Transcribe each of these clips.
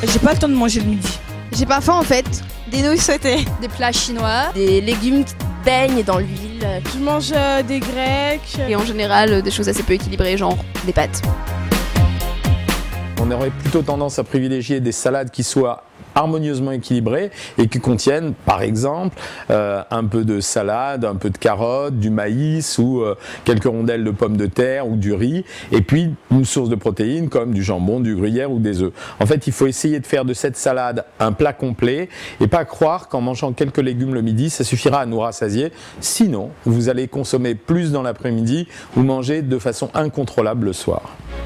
J'ai pas le temps de manger le midi. J'ai pas faim en fait. Des nouilles sautées. Des plats chinois, des légumes qui baignent dans l'huile. Je mange des grecs. Et en général, des choses assez peu équilibrées, genre des pâtes. On aurait plutôt tendance à privilégier des salades qui soient harmonieusement équilibrées et qui contiennent par exemple un peu de salade, un peu de carottes, du maïs ou quelques rondelles de pommes de terre ou du riz et puis une source de protéines comme du jambon, du gruyère ou des œufs. En fait, il faut essayer de faire de cette salade un plat complet et pas croire qu'en mangeant quelques légumes le midi, ça suffira à nous rassasier. Sinon, vous allez consommer plus dans l'après-midi ou manger de façon incontrôlable le soir.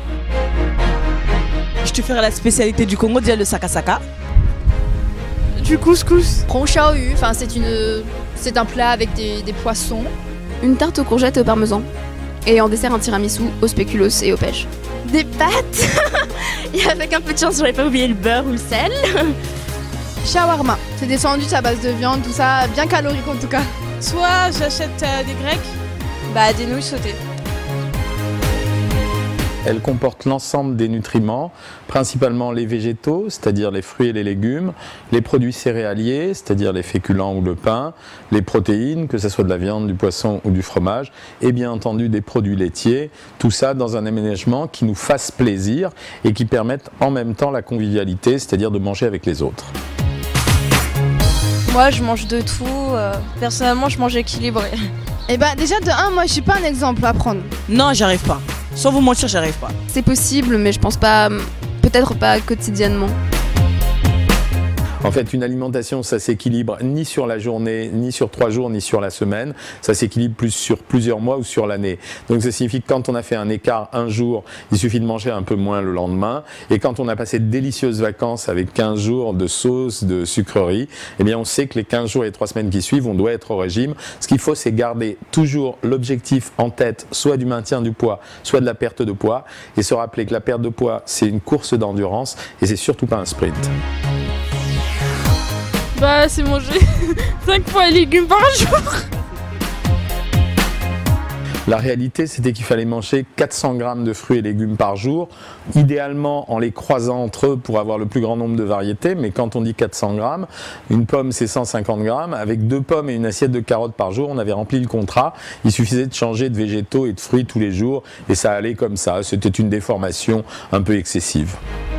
Je te ferai la spécialité du Congo, déjà le sakasaka. Du couscous. Ronchaoyu, enfin c'est un plat avec des poissons. Une tarte aux courgettes et au parmesan. Et en dessert un tiramisu au spéculoos et aux pêches. Des pâtes et avec un peu de chance, j'aurais pas oublié le beurre ou le sel. Shawarma. C'est des sandwichs à base de viande, tout ça, bien calorique en tout cas. Soit j'achète des grecs. Des nouilles sautées. Elle comporte l'ensemble des nutriments, principalement les végétaux, c'est-à-dire les fruits et les légumes, les produits céréaliers, c'est-à-dire les féculents ou le pain, les protéines, que ce soit de la viande, du poisson ou du fromage, et bien entendu des produits laitiers, tout ça dans un aménagement qui nous fasse plaisir et qui permette en même temps la convivialité, c'est-à-dire de manger avec les autres. Moi, je mange de tout. Personnellement, je mange équilibré. Et déjà de 1, moi je suis pas un exemple à prendre. Non, j'arrive pas. Sans vous mentir, j'arrive pas. C'est possible, mais je pense pas, peut-être pas quotidiennement. En fait, une alimentation, ça s'équilibre ni sur la journée, ni sur 3 jours, ni sur la semaine. Ça s'équilibre plus sur plusieurs mois ou sur l'année. Donc ça signifie que quand on a fait un écart un jour, il suffit de manger un peu moins le lendemain. Et quand on a passé de délicieuses vacances avec 15 jours de sauce, de sucreries, eh bien on sait que les 15 jours et 3 semaines qui suivent, on doit être au régime. Ce qu'il faut, c'est garder toujours l'objectif en tête, soit du maintien du poids, soit de la perte de poids. Et se rappeler que la perte de poids, c'est une course d'endurance et c'est surtout pas un sprint. C'est manger 5 fois les légumes par jour. La réalité, c'était qu'il fallait manger 400 grammes de fruits et légumes par jour, idéalement en les croisant entre eux pour avoir le plus grand nombre de variétés. Mais quand on dit 400 grammes, une pomme c'est 150 grammes. Avec 2 pommes et une assiette de carottes par jour, on avait rempli le contrat. Il suffisait de changer de végétaux et de fruits tous les jours et ça allait comme ça. C'était une déformation un peu excessive.